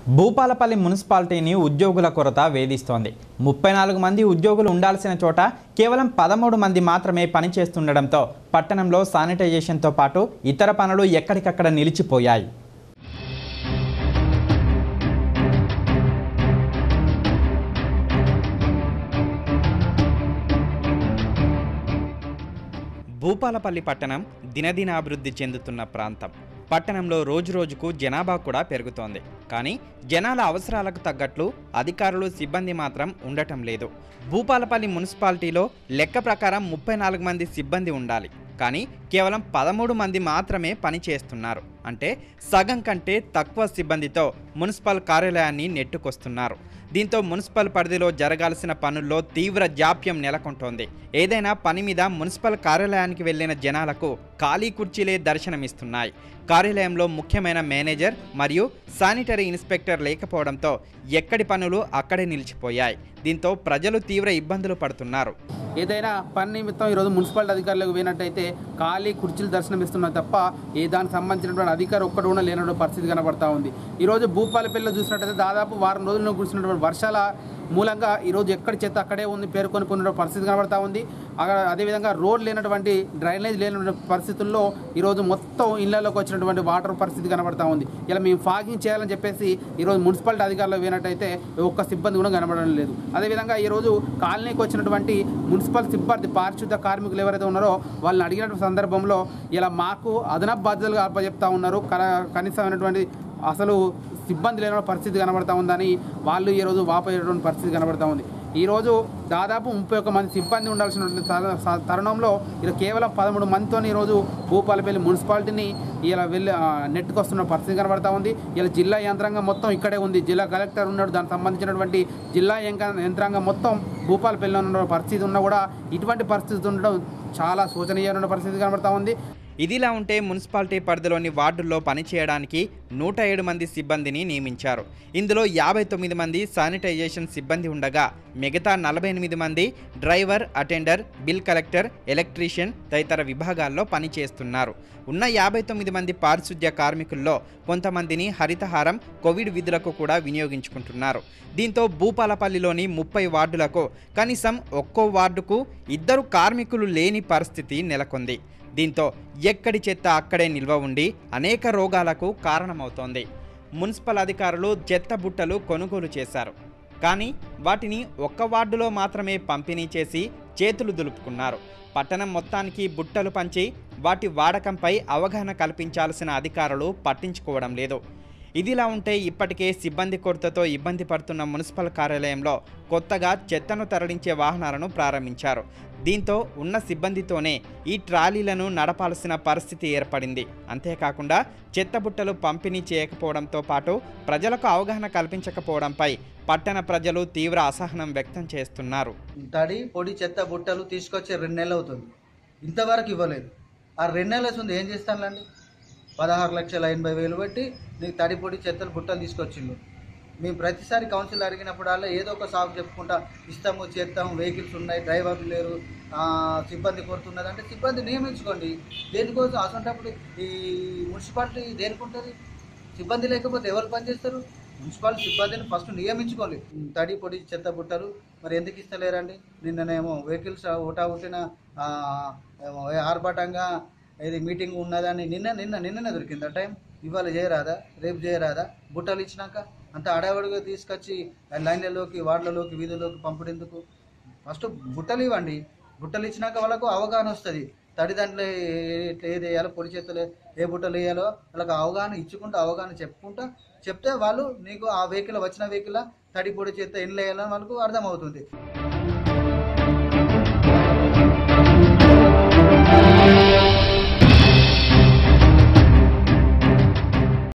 భూపాలపల్లి మున్సిపాలిటీని ఉద్యోగుల కొరత వేధిస్తోంది. 34 మంది ఉద్యోగులు ఉండాల్సిన చోట కేవలం 13 మంది మాత్రమే పనిచేస్తుండడంతో పట్టణంలో శానిటైజేషన్తో పాటు ఇతర పనులు ఎక్కడికక్కడ నిలిచిపోయాయి. భూపాలపల్లి పట్టణం దినదిన అభివృద్ధి చెందుతున్న ప్రాంతం. పట్టణంలో రోజురోజుకు జనాభా కూడా పెరుగుతోంది. కానీ జనాల అవసరాలకు తగ్గట్లు అధికారులు సిబ్బంది మాత్రం ఉండటం లేదు. భూపాలపల్లి మున్సిపాలిటీలో లెక్క ప్రకారం 34 మంది సిబ్బంది ఉండాలి. కానీ కేవలం 13 మంది మాత్రమే పనిచేస్తున్నారు. అంటే సగం కంటే తక్కువ సిబ్బందితో మున్సిపల్ కార్యాలయాన్ని నెట్టుకొస్తున్నారు. దీంతో మున్సిపల్ పరిధిలో జరగాల్సిన పనుల్లో తీవ్ర జాప్యం నెలకొంటోంది. ఏదైనా పని మీద మున్సిపల్ కార్యాలయానికి వెళ్లిన జనాలకు ఖాళీ కుర్చీలే దర్శనమిస్తున్నాయి. కార్యాలయంలో ముఖ్యమైన మేనేజర్ మరియు శానిటరీ ఇన్స్పెక్టర్ లేకపోవడంతో ఎక్కడి పనులు అక్కడే నిలిచిపోయాయి. దీంతో ప్రజలు తీవ్ర ఇబ్బందులు పడుతున్నారు. ఏదైనా పని నిమిత్తం ఈరోజు మున్సిపాలిటీ అధికారులకు పోయినట్టయితే ఖాళీ కుర్చీలు దర్శనమిస్తున్నారు తప్ప దానికి సంబంధించినటువంటి అధికారం ఒక్కడు కూడా లేనటువంటి పరిస్థితి కనబడతా ఉంది. ఈరోజు భూపాలపల్లిలో చూసినట్టయితే దాదాపు వారం రోజుల్లో కురిసినటువంటి వర్షాల మూలంగా ఈరోజు ఎక్కడి చెత్త అక్కడే ఉంది పేర్కొని పోయిన పరిస్థితి కనబడతా ఉంది. అదేవిధంగా రోడ్ లేనటువంటి డ్రైనేజ్ లేనటువంటి పరిస్థితుల్లో ఈరోజు మొత్తం ఇళ్లలోకి వచ్చినటువంటి వాటర్ పరిస్థితి కనబడతా ఉంది. ఇలా మేము ఫాగింగ్ చేయాలని చెప్పేసి ఈరోజు మున్సిపాలిటీ అధికారులు పోయినట్టయితే ఒక్క సిబ్బంది కూడా కనబడడం లేదు. అదేవిధంగా ఈరోజు కాలనీకి వచ్చినటువంటి మున్సిపల్ సిబ్బంది పారిశుద్ధ కార్మికులు ఎవరైతే ఉన్నారో వాళ్ళని అడిగినటువంటి సందర్భంలో ఇలా మాకు అదనపు బాధ్యతలుగా అప్పచెప్తా ఉన్నారు. కనీసమైనటువంటి అసలు సిబ్బంది లేని పరిస్థితి కనబడతా ఉందని వాళ్ళు ఈరోజు వాపోయేటువంటి పరిస్థితి కనబడతా ఉంది. ఈరోజు దాదాపు 31 మంది సిబ్బంది ఉండాల్సిన తరుణంలో ఇలా కేవలం 13 మందితో ఈరోజు భూపాలపల్లి మున్సిపాలిటీని ఇలా వెళ్ళి నెట్టుకొస్తున్న పరిస్థితి కనబడతా ఉంది. ఇలా జిల్లా యంత్రాంగం మొత్తం ఇక్కడే ఉంది. జిల్లా కలెక్టర్ ఉన్నాడు. దానికి సంబంధించినటువంటి జిల్లా యంత్రాంగం మొత్తం భూపాలపల్లిలో ఉన్న పరిస్థితి ఉన్నా కూడా ఇటువంటి పరిస్థితి ఉండడం చాలా శోచనీయమైన పరిస్థితి కనబడతా ఉంది. ఇదిలా ఉంటే మున్సిపాలిటీ పరిధిలోని వార్డుల్లో పనిచేయడానికి 107 మంది సిబ్బందిని నియమించారు. ఇందులో 59 మంది శానిటైజేషన్ సిబ్బంది ఉండగా మిగతా 48 మంది driver, attender, bill collector, electrician తదితర విభాగాల్లో పనిచేస్తున్నారు. ఉన్న 59 మంది పారిశుద్ధ్య కార్మికుల్లో కొంతమందిని హరితహారం, కోవిడ్ విధులకు కూడా వినియోగించుకుంటున్నారు. దీంతో భూపాలపల్లిలోని 30 వార్డులకు కనీసం ఒక్కో వార్డుకు 2 కార్మికులు లేని పరిస్థితి నెలకొంది. దీంతో ఎక్కడి చెత్త అక్కడే నిల్వ ఉండి అనేక రోగాలకు కారణమవుతోంది. మున్సిపల్ అధికారులు చెత్త బుట్టలు కొనుగోలు చేశారు. కానీ వాటిని ఒక్క వార్డులో మాత్రమే పంపిణీ చేసి చేతులు దులుపుకున్నారు. పట్టణం మొత్తానికి బుట్టలు పంచి వాటి వాడకంపై అవగాహన కల్పించాల్సిన అధికారులు పట్టించుకోవడం లేదు. ఇదిలా ఉంటే ఇప్పటికే సిబ్బంది కొరతతో ఇబ్బంది పడుతున్న మున్సిపల్ కార్యాలయంలో కొత్తగా చెత్తను తరలించే వాహనాలను ప్రారంభించారు. దీంతో ఉన్న సిబ్బందితోనే ఈ ట్రాలీలను నడపాల్సిన పరిస్థితి ఏర్పడింది. అంతేకాకుండా చెత్తబుట్టలు పంపిణీ చేయకపోవడంతో పాటు ప్రజలకు అవగాహన కల్పించకపోవడంపై పట్టణ ప్రజలు తీవ్ర అసహనం వ్యక్తం చేస్తున్నారు. తడి పొడి చెత్త బుట్టలు తీసుకొచ్చి 2 నెలలు అవుతుంది, ఇంతవరకు ఇవ్వలేదు. ఆ 2 నెలల ఉంది ఏం చేస్తానులేండి. 16,80,000 పెట్టి నీకు తడి పొడి చెత్తలు బుట్టలు తీసుకొచ్చిండు. మేము ప్రతిసారి కౌన్సిల్ అడిగినప్పుడల్లా ఏదో ఒక సాగు చెప్పుకుంటా ఇస్తాము, చేస్తాము, వెహికల్స్ ఉన్నాయి, డ్రైవర్లు లేరు, సిబ్బంది కొడుతున్నది అంటే సిబ్బంది నియమించుకోండి. దేనికోసం అసంటప్పుడు ఈ మున్సిపాలిటీ దేనికి ఉంటుంది? సిబ్బంది లేకపోతే ఎవరు పనిచేస్తారు? మున్సిపాలిటీ సిబ్బందిని ఫస్ట్ నియమించుకోండి. తడి పొడి చెత్త బుట్టలు మరి ఎందుకు ఇస్తలేరండి? నిన్ననేమో వెహికల్స్ ఒకటిన ఆర్భాటంగా ఇది మీటింగ్ ఉన్నదని నిన్ననే దొరికింది. ఆ టైం ఇవాళ చేయరాదా? రేపు చేయరాదా? బుట్టలు ఇచ్చినాక అంత అడవడిగా తీసుకొచ్చి లైన్లలోకి, వార్డులలోకి, వీధుల్లోకి పంపడెందుకు? ఫస్ట్ బుట్టలు ఇవ్వండి. బుట్టలు ఇచ్చినాక వాళ్ళకు అవగాహన వస్తుంది. తడి దాంట్లో ఏది వేయాలో, పొడి చేతులు ఏ బుట్టలు వేయాలో వాళ్ళకి అవగాహన ఇచ్చుకుంటూ అవగాహన చెప్తే వాళ్ళు నీకు ఆ వెహికల్ వచ్చిన వెహికల్ తడి పొడి చేత ఎన్ని వేయాలని వాళ్ళకు అర్థమవుతుంది.